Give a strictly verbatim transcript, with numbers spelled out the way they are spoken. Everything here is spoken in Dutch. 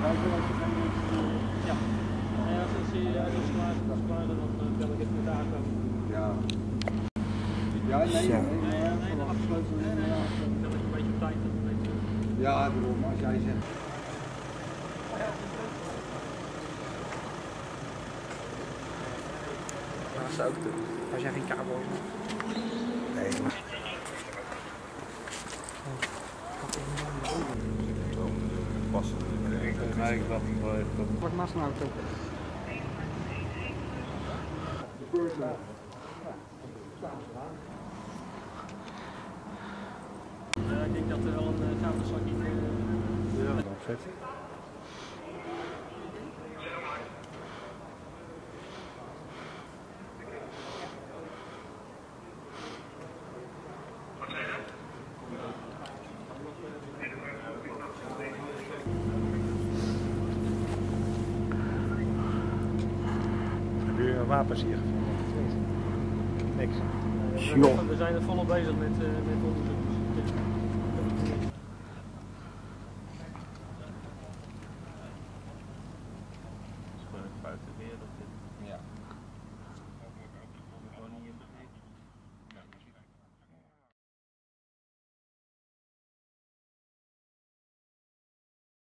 Ja. En ja, als hij is klaar, is klaar, dan bel ik het met daar komen. Ja. Ja, nee, nee, nee, Nee, nee, nee, nee, afgesloten. nee, nee, dan bel ik een beetje op tijd. Dan weet je. Ja, daarom, als jij zegt. Dat is ook doen. Als jij geen kabel hebt. Nee, maar. Passen. Nee, ik dacht dat. Wat naast een auto. Uh, ik denk dat er wel een uh, kabelzakje in uh, ja, opzet. Heb je wapens hier gevonden? Niks. Uh, we zijn er volop bezig met, uh, met onderzoek. Buiten weer. Ja.